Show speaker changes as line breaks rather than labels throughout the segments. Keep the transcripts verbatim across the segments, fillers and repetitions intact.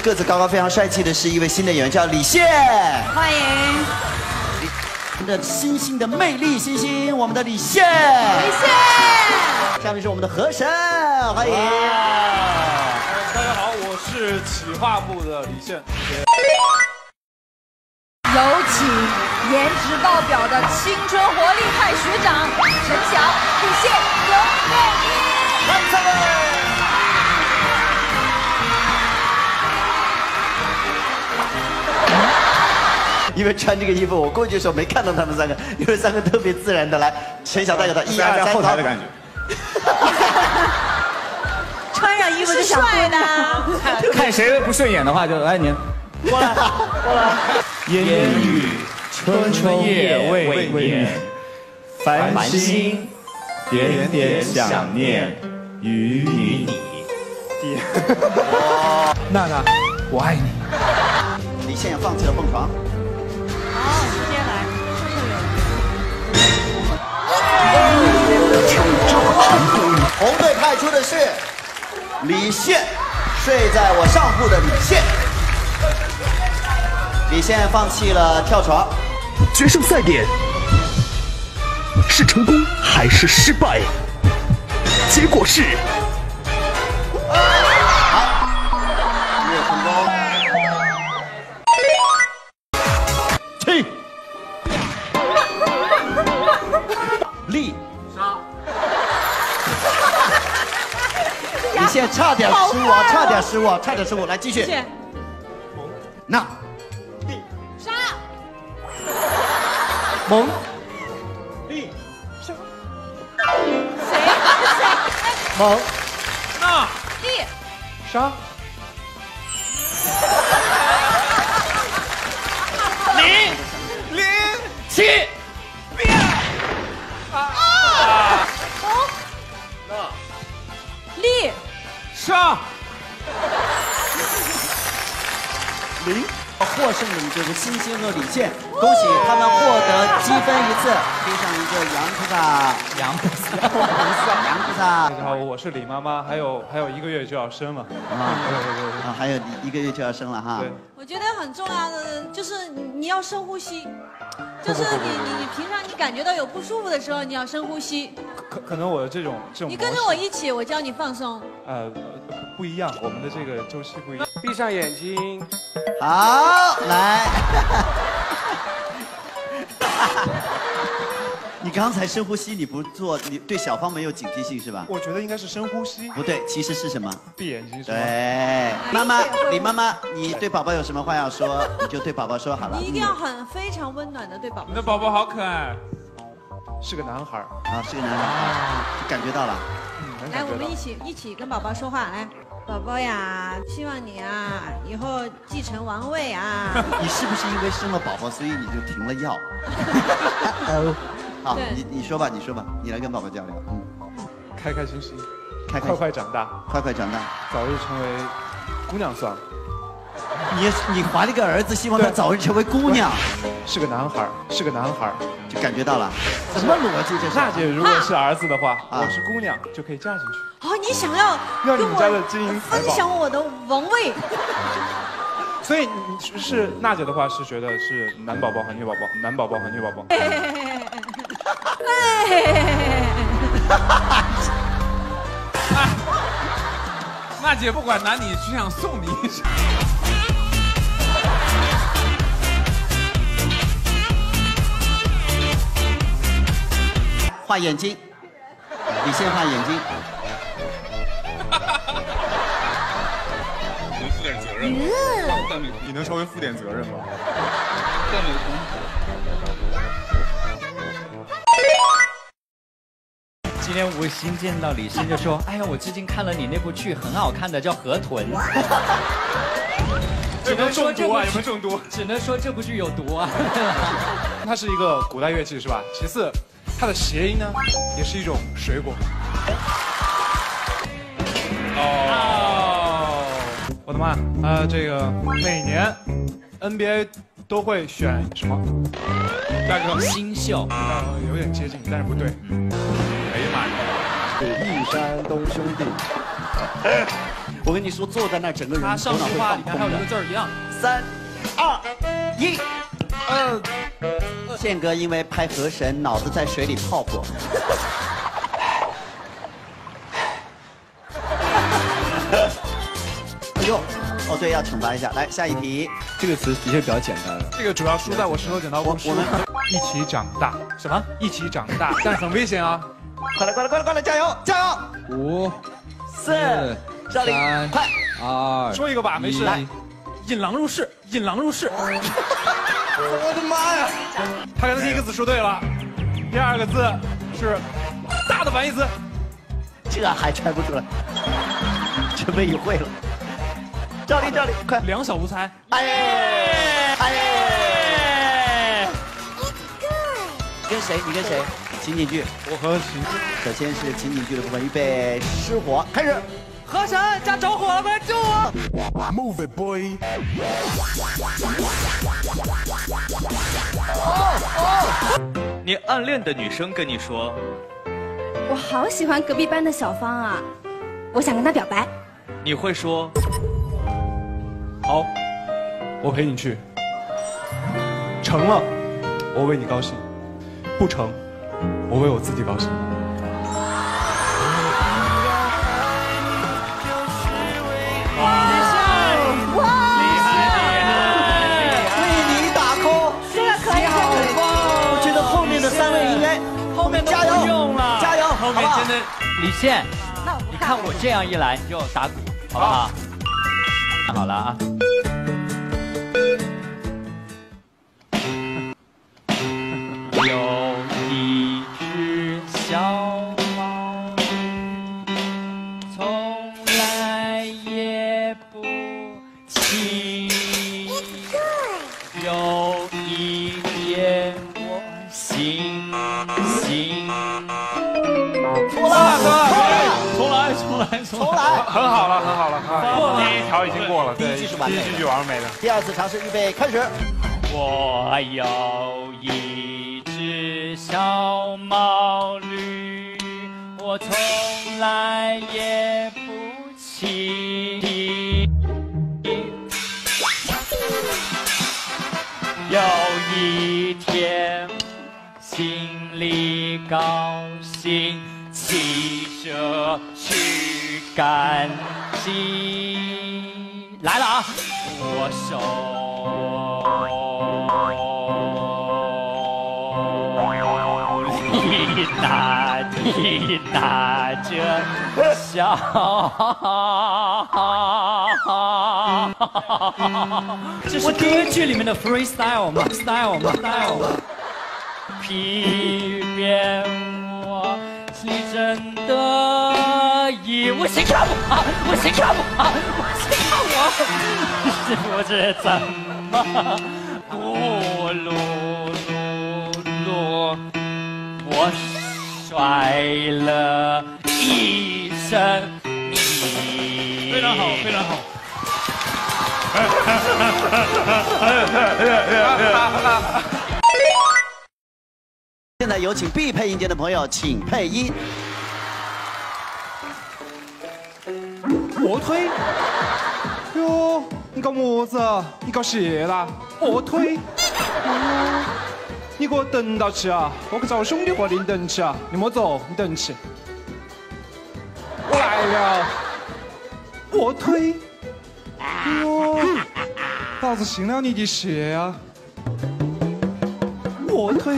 个子高高、非常帅气的是一位新的演员，叫李现。
欢迎。
我们的新兴的魅力新星，我们的李现。
李现。
下面是我们的河神，欢迎。
大家好，我是企划部的李现。
有请颜值爆表的青春活力派学长陈晓、李现、刘烨一。
来，三位。因为穿这个衣服，我过去的时候没看到他们三个，因为三个特别自然的来。陈晓带着他，一二三，
后台的感觉。
穿上衣服就想帅的。
看谁不顺眼的话，就来您
过来，过来。
烟雨春春夜未眠，繁星点点想念与你。娜娜，我爱你。
李现也放弃了蹦床。
好，直接来，
红队派出的是李现，睡在我上铺的李现。李现放弃了跳床。
决胜赛点是成功还是失败？结果是。
没有成功。七。立。杀。李现差点失误啊！差点失误，差点失误，来继续。那。
杀。
蒙。
立。杀。
谁？谁？
蒙。
那。
立。
杀。零零七。变。
啊。蒙。
那。
立。
杀。
零。获胜的就是新星和李现，恭喜他们获得积分一次，贴上一个洋菩萨，
杨菩萨，
洋菩萨。
大家好，我是李妈妈，还有还有一个月就要生了
啊，啊，还有一个月就要生了哈。
对。
我觉得很重要的就是你要深呼吸，就是你你你平常你感觉到有不舒服的时候，你要深呼吸。
可可能我的这种这种
你跟着我一起，我教你放松。
呃不一样，我们的这个周期不一样。闭上眼睛。
好，来。你刚才深呼吸，你不做，你对小芳没有警惕性是吧？
我觉得应该是深呼吸。
不对，其实是什么？
闭眼睛是吗？
对，妈妈，李妈妈，你对宝宝有什么话要说，你就对宝宝说好了。
你一定要很非常温暖的对宝宝。
你的宝宝好可爱，是个男孩儿
啊，是个男孩，感觉到了。
嗯，
来，我们一起一起跟宝宝说话，来。宝宝呀，希望你啊以后继承王位啊。
你是不是因为生了宝宝，所以你就停了药？哦，好，你你说吧，你说吧，你来跟宝宝交流。嗯，
开开心心，
开开
快快长大，
快快长大，
早日成为姑娘算了。
你你怀了个儿子，希望他早日成为姑娘。
是个男孩儿，是个男孩儿，
就感觉到了，什么逻辑这是？
娜姐如果是儿子的话，
啊
我是姑娘就可以嫁进去。
哦，你想要
要你
跟
们家的金银
我
财宝
分享我的王位？
所以你是娜姐的话是觉得是男宝宝和女宝宝，男宝宝和女宝宝。
哎，
娜姐不管男女，只想送你一程。
画眼睛，李现画眼睛。
能负点责任吗？但美，
你能稍微负点责任吗？
但美
今天吴昕见到李现就说：“哎呀，我最近看了你那部剧，很好看的，叫《河豚》。”只能说这部
有没有中毒？
只能说这部剧有毒啊！
它是一个古代乐器是吧？其次，它的谐音呢，也是一种水果。哦，我的妈！呃，这个每年 N B A 都会选什么？大哥，
新秀。
呃，有点接近，但是不对。哎呀妈呀！
是一山东兄弟。
我跟你说，坐在那儿整个人
他上句话里面还有一个字儿一样。
三、二、一。
呃，
宪哥因为拍河神，脑子在水里泡过。哎呦，哦对，要惩罚一下。来，下一题。
这个词的确比较简单了。
这个主要输在我石头剪刀布。
我们
一起长大。什么？一起长大，但很危险啊！
快来，快来，快来，快来，加油，加油！
五、
四、少林，快！
二，
说一个吧，没事。
来，
引狼入室，引狼入室。
我的妈呀！
他刚才第一个字说对了，第二个字是大的反义词。
这还猜不出来，准备与会了。赵丽，赵丽，快！
两小无猜。
哎哎！跟谁？你跟谁？情景剧。
我和秦。
首先是情景剧的部分，预备失火，开始。
河神家着火了，快救我
！Move it, boy！
你暗恋的女生跟你说：“
我好喜欢隔壁班的小芳啊，我想跟她表白。”
你会说：“
好，我陪你去。成了，我为你高兴；不成，我为我自己高兴。”
三位应该
后面都
加油
不用了，
加油，
后面真的李现，你看我这样一来你就打鼓，好不好？看好了啊。有一只小猫，从来也不骑。有一天我醒醒。
错了，
重来，重来，
重来，
很好了，很好了，
过了，
第一条已经过了，
第一句是完美的，
第一句完美的。
第二次尝试，预备，开始。
我有一只小毛驴，我从来也不骑。有一天，心里高兴，骑着去赶集。来了啊！我手里拿你拿着小，这是歌剧里面的 freestyle 吗 ？style 吗 ？style 吗？皮鞭我心真得意，我心看不好，我心看不好，我心看我是不知怎么咕噜噜噜，我摔了一身泥。
非常好，非常好。
现在有请必配音节的朋友，请配音。
卧推。哟，你搞么子啊？你搞谢啦？卧推。哦，你给我等到起啊！我去找我兄弟伙领等起啊！你莫走，你等起。我来了。卧推。哟，老子信了你的邪啊！卧推。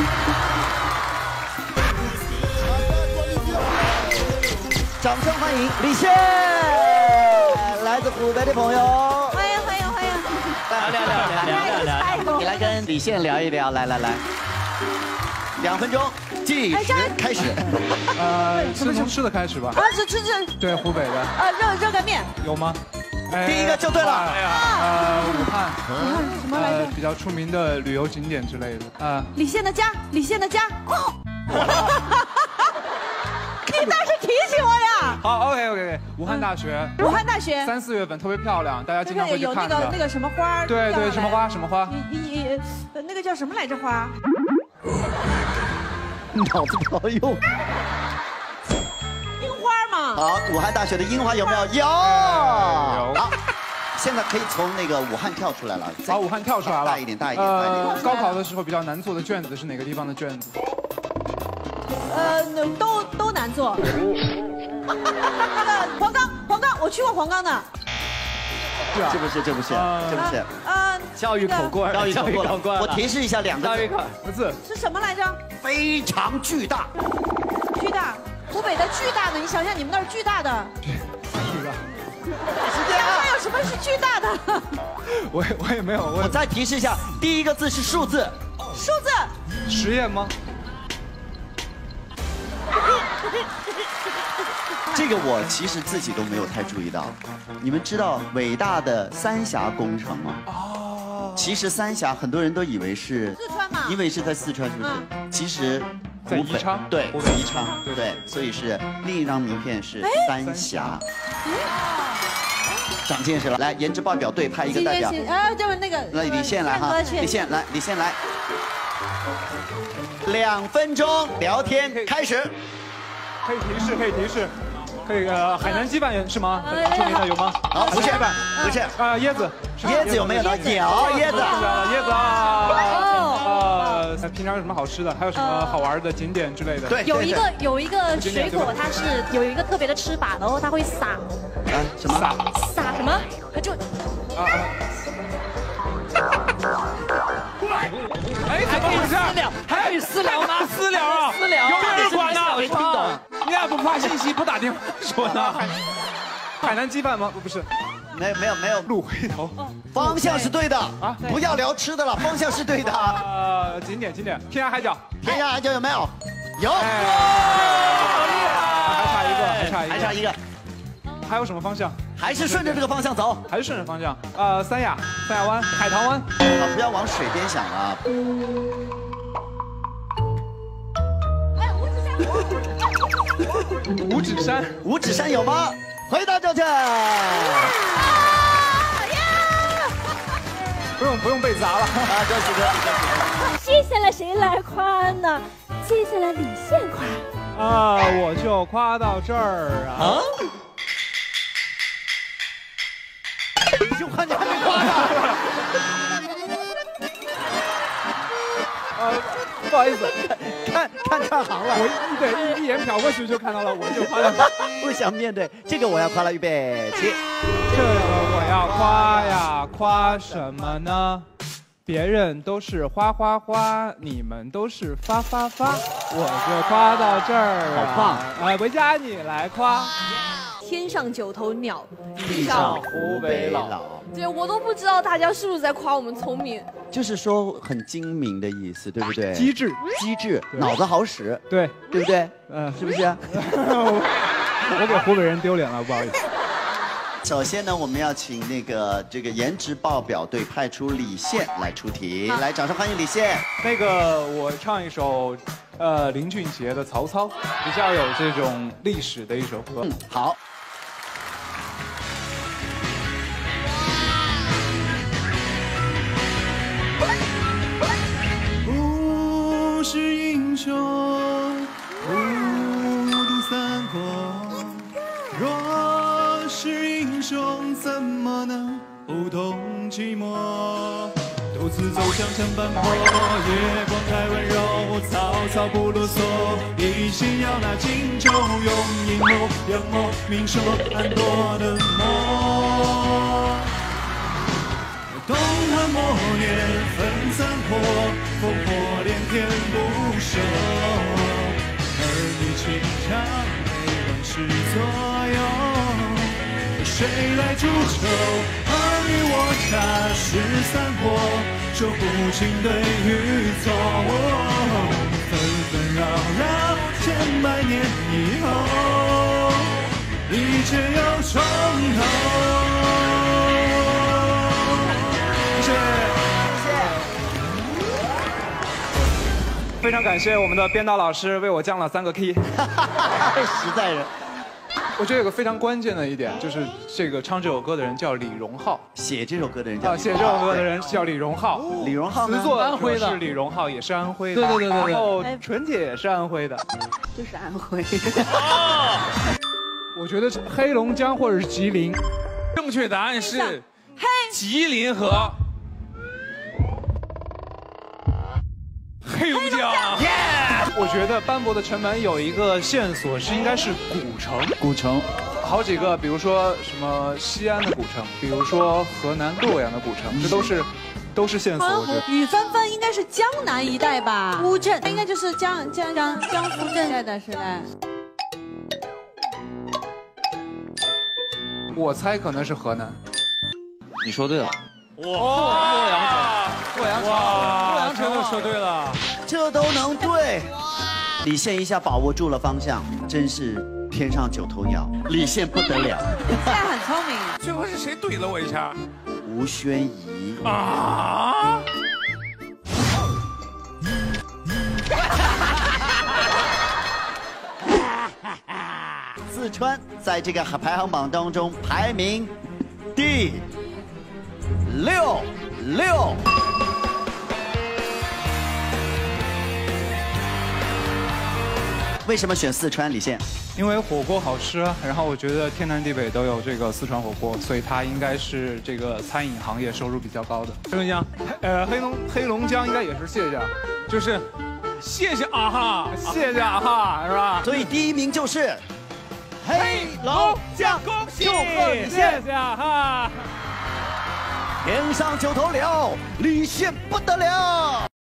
掌声欢迎李现，来自湖北的朋友。
欢迎欢迎欢迎！
来聊聊聊聊聊聊，你来跟李现聊一聊，来来来，两分钟计时开始。
呃，先从吃的开始吧。
啊，是吃这。
对，湖北的。
啊，热热干面。
有吗？
第一个就对了。
呃，武汉。
武汉什么来着？
比较出名的旅游景点之类的。啊。
李现的家，李现的家。你倒是提醒我呀！
好 ，OK OK， 武汉大学。
武汉大学。
三四月份特别漂亮，大家经常会去看的。
有那个那个什么花？
对对，什么花？什么花？
你你那个叫什么来着花？
脑子不好用。
樱花嘛。
好，武汉大学的樱花有没有？有。好，现在可以从那个武汉跳出来了。
好，武汉跳出来了。
大一点，大一点，大一点。
呃，高考的时候比较难做的卷子是哪个地方的卷子？
呃，都都难做。那个黄冈，黄冈，我去过黄冈的。
这不是，这不是，这不是。
呃，
教育口官，
教育口官。我提示一下两个
字，
是什么来着？
非常巨大。
巨大，湖北的巨大的，你想想你们那儿巨大的。
巨大。
时间啊！
还有什么是巨大的？
我也我也没有。
我再提示一下，第一个字是数字。
数字。
实验吗？
这个我其实自己都没有太注意到。你们知道伟大的三峡工程吗？哦。其实三峡很多人都以为是
四川嘛，
以为是在四川，是不是？其实
在宜昌。
对，宜昌。对，所以是另一张名片是三峡。长见识了，来，颜值爆表队派一个代表。
啊，就是那个。
来，李现来哈，李现来，李现来。两分钟聊天开始。
可以提示，可以提示。可以呃，海南鸡饭是吗？出名的有吗？
好，不是，不是
啊，椰子，
椰子有没有呢？有椰子，
椰子啊。呃，平常有什么好吃的？还有什么好玩的景点之类的？
对，
有一个有一个水果，它是有一个特别的吃法，然后它会撒。
啊？什么？
撒
撒什么？就
啊啊。哎，怎么回事？
私聊，还有私聊吗？
私聊啊！
私聊，
有没有人管呢？
我听懂。
你俩不发信息，不打电话说呢？
海南鸡饭吗？不是，
没有没有没有。
鹿回头，
方向是对的啊！不要聊吃的了，方向是对的。
呃，景点景点，天涯海角，
天涯海角有没有？有。
好厉害！
还差一个，还差一个，
还差一个。
还有什么方向？
还是顺着这个方向走，
还是顺着方向。呃，三亚，三亚湾，海棠湾。
啊，不要往水边想啊。
五指山，
五指山有吗？回答正确。
不用不用被砸了
啊！恭喜恭喜恭喜！
接下来谁来夸呢？接下来李现夸。
啊，我就夸到这儿啊。啊？
你就夸你还没夸呢。
呃，不好意思，
看看看行了。
我一对一一眼瞟过去就看到了，我就夸了。
不想面对这个，我要夸了，预备起。
这个我要夸呀，夸什么呢？别人都是花花花，你们都是发发发，我就夸到这儿
啊！好棒！
哎，维嘉你来夸。
天上九头鸟，
地上湖北佬。
对，我都不知道大家是不是在夸我们聪明。
就是说很精明的意思，对不对？
机智，
机智，脑子好使，
对，
对不对？
嗯，
是不是？
我给湖北人丢脸了，不好意思。
首先呢，我们要请那个这个颜值爆表队派出李现来出题，来，掌声欢迎李现。
那个我唱一首，呃，林俊杰的《曹操》，比较有这种历史的一首歌。
嗯，好。
不是英雄，不读三国。若是英雄，怎么能不懂寂寞？独自走向城半坡，月光太温柔，曹操不啰嗦，一心要拿荆州，用阴谋阳谋明说暗夺的谋。东汉末年分三国，烽火连天不休，儿女情长为乱世左右，谁来煮酒？尔虞我诈是三国，说不清对与错，纷纷扰扰千百年以后，一切又从头。
非常感谢我们的编导老师为我降了三个 key，
实在人。
我觉得有个非常关键的一点，就是这个唱这首歌的人叫李荣浩，
写这首歌的人叫
啊，写这首歌的人叫李荣浩。
李荣浩呢？
词作
安徽的
是李荣浩，也是安徽的。
对对对对对。
然后纯姐也是安徽的，
就是安徽。
我觉得是黑龙江或者是吉林。
正确答案是
黑
吉林和黑龙江。
耶！我觉得斑驳的城门有一个线索是应该是古城。
古城，
好几个，比如说什么西安的古城，比如说河南洛阳的古城，这都是都是线索。我觉得
雨纷纷应该是江南一带吧？乌镇应该就是江江江江苏镇带的是吧？
我猜可能是河南。
你说对了。
哇！洛阳城，
洛阳城，
洛阳城都说对了，
这都能对。李现一下把握住了方向，真是天上九头鸟。李现不得了，
现在很聪明。
最后是谁怼了我一下？
吴宣仪
啊！
四川在这个排行榜当中排名第六六。为什么选四川？李现？
因为火锅好吃，然后我觉得天南地北都有这个四川火锅，所以它应该是这个餐饮行业收入比较高的。
黑龙江，
呃，黑龙黑龙江应该也是谢家，
就是谢谢啊哈，谢谢啊哈，是吧？
所以第一名就是黑龙江，
恭喜，
祝贺李现！
谢谢啊哈。
天上九头鸟，李现不得了。